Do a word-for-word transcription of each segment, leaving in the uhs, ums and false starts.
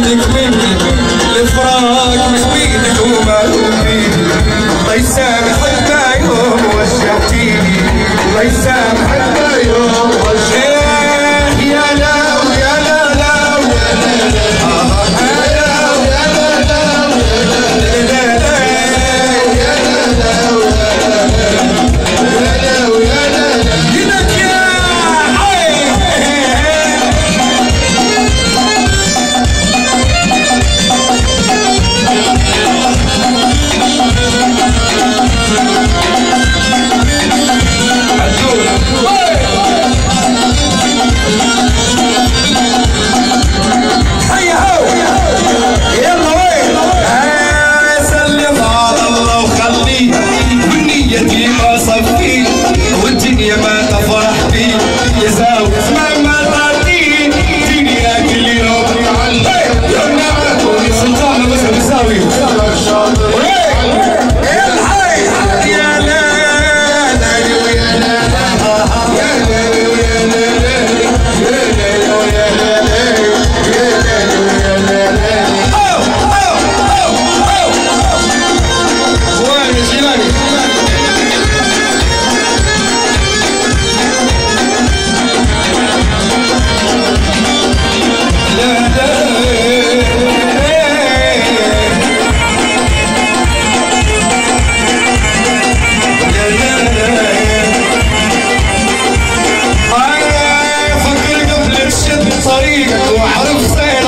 بيدك مني الفراق مش بيدك وما بيدي. الله يسامحك ما يوم وجعتيني، الله يسامحك ما يوم وجعتيني. يا لو يا لا لو يا لا لو يا لا لو يا لا لو يا لا لو يدك يا والدنيا ما تفرح بي يزاوي ما تعطيني دنيا كل يوم يا نعمة يا سلطان بس بيساوي الحي يا لا لا يا لا يا لا يا لا يا لا يا لا او او او او وين جيلاني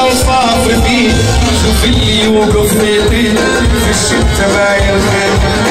اللي يوقف في الشتا ما يلغي